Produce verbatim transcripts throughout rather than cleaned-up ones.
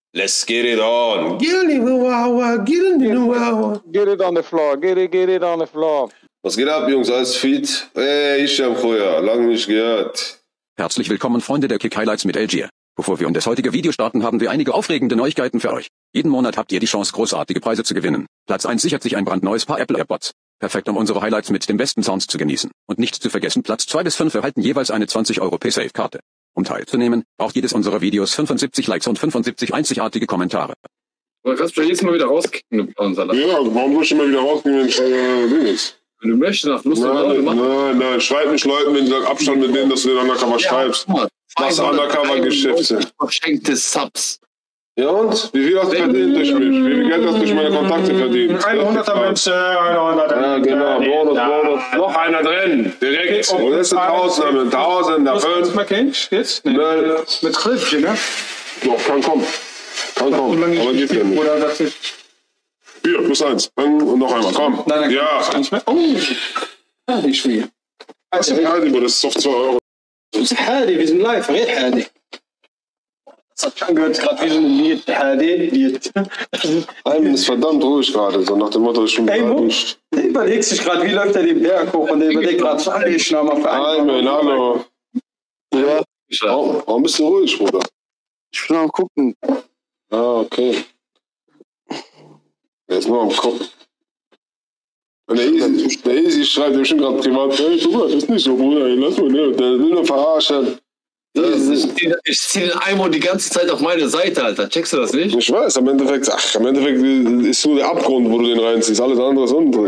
Let's get it on. Get it, wow, get it, wow. Get it on the floor, get it, get it on the floor. Was geht ab, Jungs? Alles fit? Hey, ich hab Koya, lange nicht gehört. Herzlich willkommen, Freunde der Kick Highlights mit Elgier. Bevor wir in das heutige Video starten, haben wir einige aufregende Neuigkeiten für euch. Jeden Monat habt ihr die Chance, großartige Preise zu gewinnen. Platz eins sichert sich ein brandneues Paar Apple AirPods. Perfekt, um unsere Highlights mit den besten Sounds zu genießen. Und nicht zu vergessen, Platz zwei bis fünf erhalten jeweils eine zwanzig Euro Paysafe-Karte. Um teilzunehmen, braucht jedes unserer Videos fünfundsiebzig Likes und fünfundsiebzig einzigartige Kommentare. Du kannst vielleicht jetzt mal wieder rauskicken, Salat. Ja, warum soll ich immer wieder rausgehen, wenn ich äh, Ding ist? Wenn du möchtest, nach Lust und Laune machen. Nein, nein, schreib nicht Leuten, wenn du sagst, Abstand mit denen, dass du den Undercover Ja, schreibst. Machst Undercover-Geschäfte. Verschenkte Subs. Ja und? Wie viel hast du verdient durch mich? Wie viel Geld hast du durch meine Kontakte verdient? hunderter Münze, hunderter Ja, genau, Bonus, Bonus. Noch einer drin, direkt. Wo ist der Tausender, mit Tausender, fünf? mal kennst jetzt? Nee. Null. Mit Griffchen, ne? Doch, kann kommen. Kann kommen, aber geht ja nicht. Oder das ist... Hier, plus eins. Und noch einmal, komm. Nein, nein, ja. nicht mehr. Oh, هذه شوية. Das ist Hadi, das ist auf zwei Euro. هذه wir sind live, red هذه. Das hat schon gehört, gerade wie so ein Lied, هذه Lied. Almen ist verdammt ruhig gerade, so nach dem Motto, ich bin nicht. Der überlegt sich gerade, wie läuft er den Berg hoch und der überlegt gerade, was ich schnell mal für einen. Almen, hallo. Ja, warum, warum bist du ruhig, Bruder? Ich bin am gucken. Ah, okay. Er ist nur am Gucken. Und der Easy, der Easy schreibt ihm schon gerade privat, hey, guck mal, das ist nicht so, Bruder, lass mal, ne? Der will nur verarschen. Ich zieh den Eimer die ganze Zeit auf meine Seite, Alter. Checkst du das nicht? Ich weiß, im Endeffekt, ach, im Endeffekt ist so der Abgrund, wo du den reinziehst. Alles andere ist unten.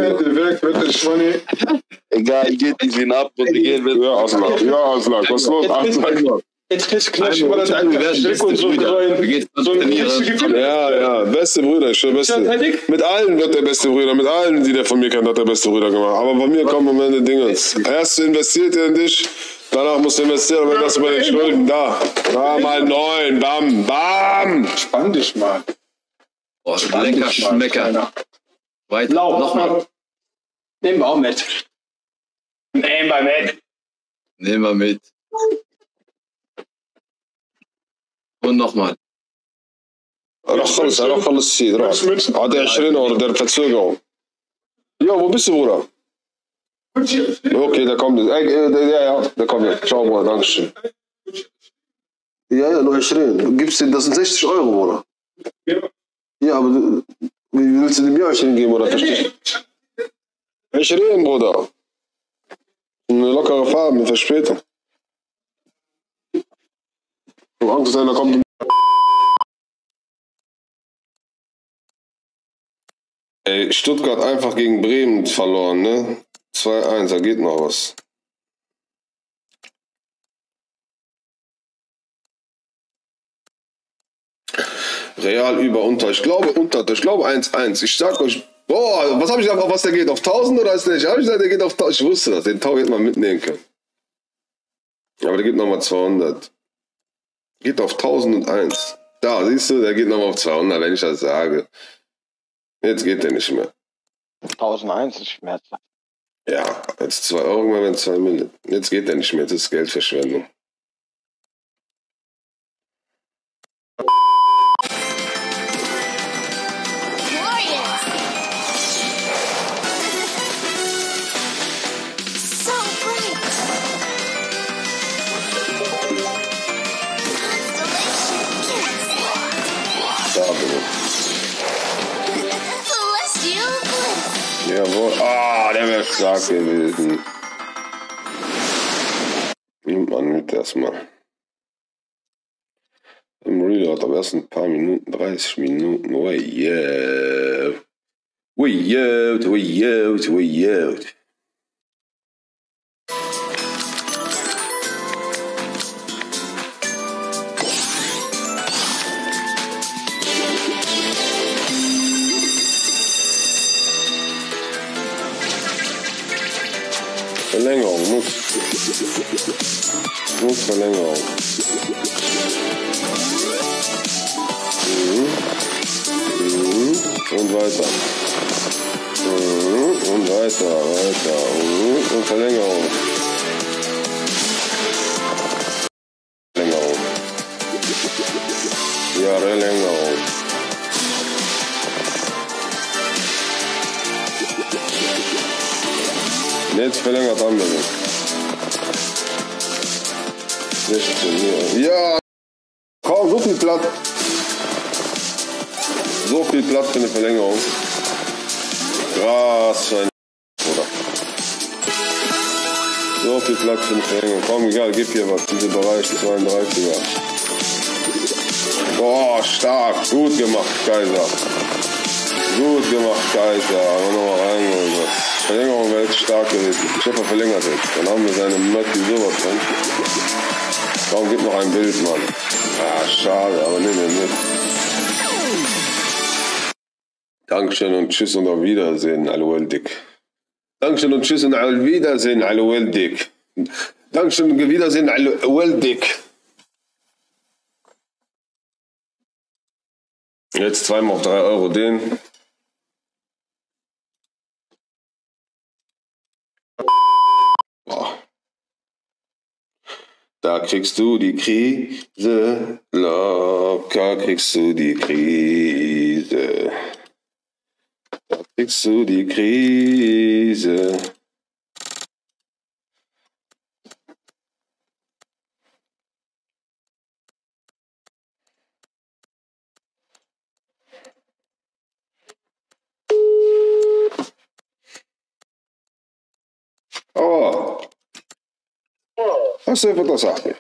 Egal, geht die sind ab und die gehen Ja, Auslag, ja, Auslag. Was ist los? Auslag. Jetzt kriegst du Knatsch, aber das ist einfach Strick und so rein. So ein Gefühl. Ja, ja, beste Brüder, ich schwör, beste. Mit allen wird der beste Brüder, mit allen, die der von mir kennt, hat der beste Brüder gemacht. Aber bei mir kommen am Ende Dinge. Erst investiert er in dich, danach musst du investieren, aber das bei den Schulden, da. Da mal neun, bam, bam. Spann dich mal. Oh, lecker Schmecker. Weiter, Lauf, nochmal. Nehmen wir auch mit. Nehmen wir mit. Nehmen wir mit. Und nochmal. روح خلص روح خلص السيد روح عادي عشرين اورو دير verzögerung. Ja, wo bist du, Bruder? Okay, der kommt jetzt. Ja, ja, der kommt jetzt. Ciao, Bruder, danke schön. Ja, ja, nur عشرين. Du gibst den, das sind sechzig Euro, Bruder. Ja, aber du, wie willst du dem Jahr عشرين geben, oder? Verstehst du? عشرين, Bruder. Eine lockere Farbe mit Verspätung. Ich hab Angst, dass einer kommt. Ey, Stuttgart einfach gegen Bremen verloren, ne? zwei eins, da geht noch was. Real über unter. Ich glaube unter. Ich glaube eins eins. Ich sag euch, boah, was habe ich gesagt, auf was der geht? Auf tausend oder ist der nicht? Hab ich gesagt, der geht auf tausend. Ich wusste das, den Tau hätte man mitnehmen können. Aber der geht nochmal zweihundert. Geht auf tausendeins. Da, siehst du, der geht nochmal auf zweihundert, wenn ich das sage. Jetzt geht der nicht mehr. tausendeins ist schmerzhaft. Ja, jetzt zwei Euro mehr, wenn zwei Mille. Jetzt geht der nicht mehr, jetzt ist Geldverschwendung. Da bin ich. Jawohl. Ah, der wäre stark gewesen. Nimmt man mit erstmal. Im Reload, aber erst ein paar Minuten, dreißig Minuten. Oh yeah. Oh yeah, oh yeah, oh yeah. Verlängerung, muss. Muss Verlängerung. Mhm. Mhm. Und weiter. Mhm. Und weiter, weiter. Mhm. Und Verlängerung. Verlängerung. Ja, Verlängerung. Jetzt verlängert haben wir nicht. sechzehn, ja. Kaum so viel Platz. So viel Platz für eine Verlängerung. Krass für ein oder. So viel Platz für eine Verlängerung. Komm, egal, gib hier was. Dieser Bereich zweiunddreißiger. Boah, stark. Gut gemacht, Kaiser. Gut gemacht, Kaiser. Aber nochmal rein. Verlängerung wäre jetzt stark gewesen. Schäfer verlängert jetzt. Dann haben wir seine Mötti sowas drin. Komm, gib noch ein Bild, Mann. Ah, schade, aber nehmen wir mit. Dankeschön und tschüss und auf Wiedersehen, Al-Waldik. Dankeschön und tschüss und auf Wiedersehen, Al-Waldik. Dankeschön und Wiedersehen, Al-Waldik. Jetzt zweimal auf drei Euro den. Boah. Da kriegst du die Krise, locker kriegst du die Krise. Da kriegst du die Krise. Oh. صيفط صاحبي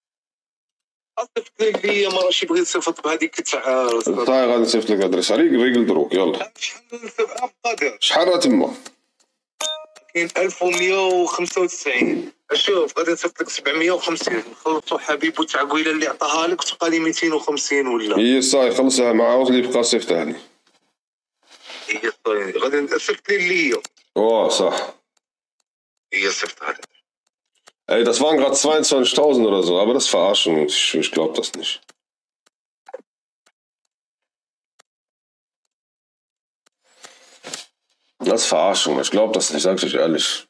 صيفط لي مرة شي بغيت صيفط بهذيك تاع طاي غادي نصيفط لك هاد عليك ريقل دروك يلا شحال راه تما كاين ألف ومية وخمسة وتسعين شوف غادي نصيفط لك سبعمية وخمسين نخلصوا حبيب وتعقويله اللي عطاها لك وتبقى لي ميتين وخمسين ولا هي صاي خلصها مع عاود اللي بقى صيفطها لي هي صاي غادي نصيفط لي اللي اوه صح هي صيفطها لك. Ey, das waren gerade zweiundzwanzigtausend oder so, aber das ist Verarschung. Ich, ich glaube das nicht. Das ist Verarschung. Ich glaube das nicht, sag ich euch ehrlich.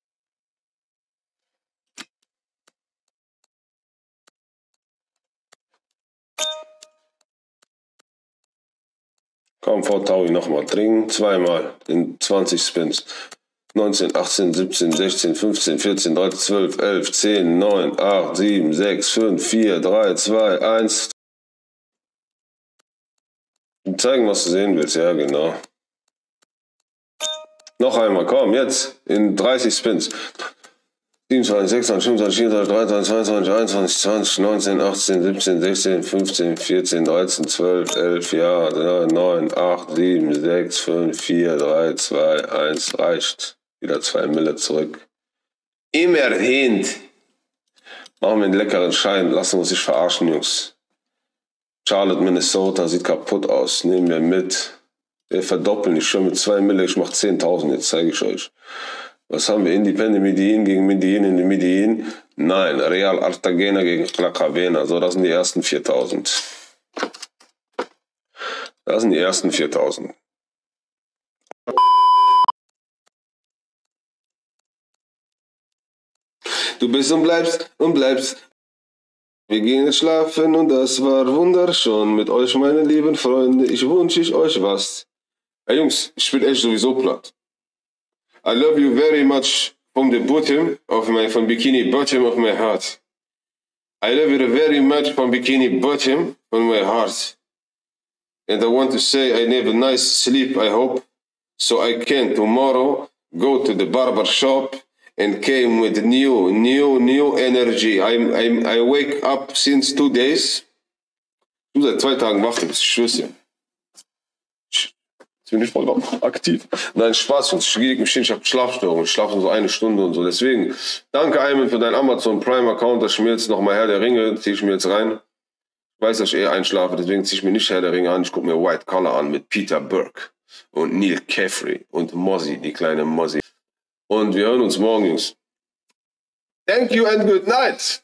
Komm, V Taui nochmal. Trinken zweimal in zwanzig Spins. neunzehn, achtzehn, siebzehn, sechzehn, fünfzehn, vierzehn, dreizehn, zwölf, elf, zehn, neun, acht, sieben, sechs, fünf, vier, drei, zwei, eins. Zeigen, was du sehen willst, ja genau. Noch einmal, komm, jetzt in dreißig Spins. siebenundzwanzig, sechsundzwanzig, fünfundzwanzig, vierundzwanzig, dreiundzwanzig, zweiundzwanzig, einundzwanzig, zwanzig, neunzehn, achtzehn, siebzehn, sechzehn, fünfzehn, vierzehn, dreizehn, zwölf, elf, ja, neun, acht, sieben, sechs, fünf, vier, drei, zwei, eins, reicht. Wieder zwei Mille zurück. Immerhin. Machen wir einen leckeren Schein. Lassen wir uns nicht verarschen, Jungs. Charlotte, Minnesota sieht kaputt aus. Nehmen wir mit. Wir verdoppeln. Ich schon mit zwei Mille. Ich mache zehntausend. Jetzt zeige ich euch. Was haben wir? Independent Medellin gegen Medellin in Medellin? Nein. Real Artagena gegen Clacavena. So, das sind die ersten viertausend. Das sind die ersten viertausend. Du bist und bleibst und bleibst. Wir gehen jetzt schlafen und das war wunderschön mit euch, meine lieben Freunde. Ich wünsche ich euch was. Hey Jungs, ich bin echt sowieso platt. I love you very much from the bottom of my, from bikini bottom of my heart. I love you very much from bikini bottom of my heart. And I want to say I have a nice sleep, I hope, so I can tomorrow go to the barber shop and came with new, new, new energy. I'm, I'm, I wake up since two days. Ich bin seit zwei Tagen wach, das ist Schüsse. Jetzt bin ich voll aktiv. Nein, Spaß, ich gehe mich hin, ich habe Schlafstörungen. Ich schlafe so eine Stunde und so. Deswegen, danke Ayman für deinen Amazon Prime Account. Das ich mir jetzt nochmal Herr der Ringe, ziehe ich mir jetzt rein. Ich weiß, dass ich eh einschlafe, deswegen ziehe ich mir nicht Herr der Ringe an. Ich gucke mir White Collar an mit Peter Burke und Neil Caffrey und Mozzie, die kleine Mozzie. Und wir hören uns morgen, Jungs. Thank you and good night.